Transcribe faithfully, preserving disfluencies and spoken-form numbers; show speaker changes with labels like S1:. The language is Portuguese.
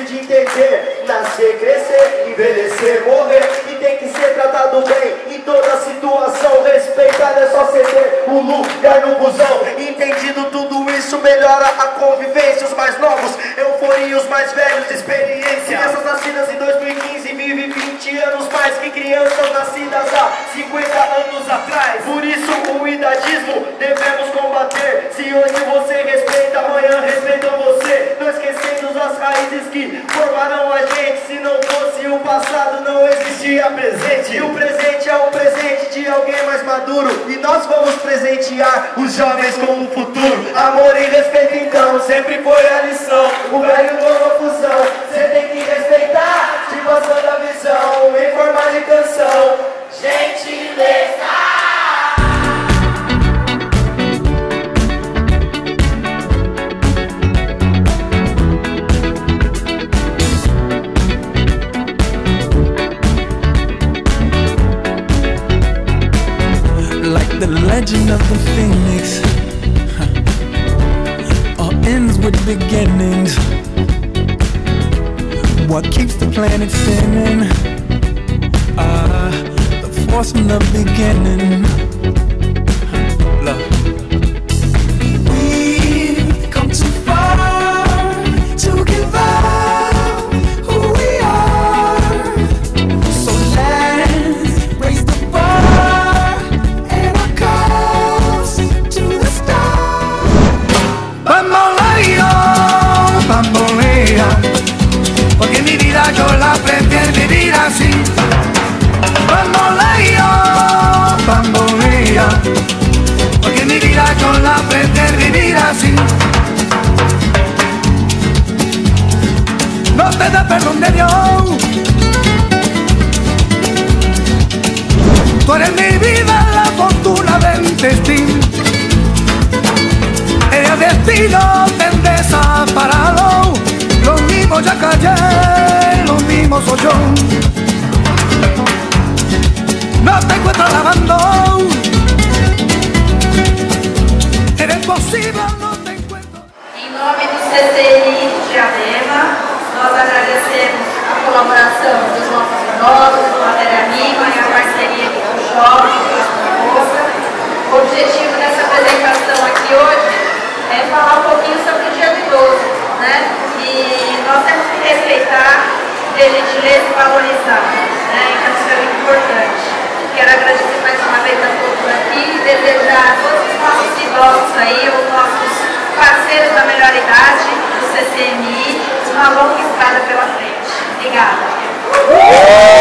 S1: de entender. Nascer, crescer, envelhecer, morrer. E tem que ser tratado bem em toda situação. Respeitar é só ceder o lugar no busão. Entendido tudo isso, melhora a convivência. Os mais novos, euforia, os mais velhos, experiência. Crianças nascidas em dois mil e quinze vivem vinte anos mais que crianças nascidas há cinquenta anos atrás. Por isso o idadismo devemos combater. Se hoje você respeita, amanhã respeitam você. Não esquecendo as raízes que formaram a gente. Se não fosse o passado, não existia presente. E o presente é o presente de alguém mais maduro. E nós vamos presentear os jovens com o futuro. Amor e respeito então, sempre foi a lição. O velho com a fusão, cê tem que respeitar. Te passando a visão em forma de canção. Gentileza.
S2: Like the legend of the phoenix, huh. All ends with beginnings. What keeps the planet spinning? Ah, uh, the force from the beginning. Love. We've come too far to give up who we are. So let's raise the bar and our cups to the stars. Bamboleo, bambolea, porque mi vida yo la prefiero vivir así. Bamboleo, bambolea, porque mi vida yo la prefiero vivir así. No te da perdón de Dios. Tú eres mi vida, la fortuna del destino. El destino te desaparado. Lo mismo ya callé, lo mismo soy yo. No te encuentro lavando. Eres posible, no te encuentro.
S3: Em nome do C C I de Diadema, nós agradecemos a colaboração dos nossos idosos, do Matéria-Prima e a parceria com os jovens, com a moça. O objetivo dessa apresentação aqui hoje é falar um pouquinho sobre o Dia do Idoso, né? E nós temos que respeitar, ter gentileza e valorizar, né? Então isso é muito importante. Quero agradecer mais uma vez a todos aqui e desejar a todos os nossos idosos aí, os nossos parceiros da melhor idade, do C C M I, uma longa estrada pela frente. Obrigada.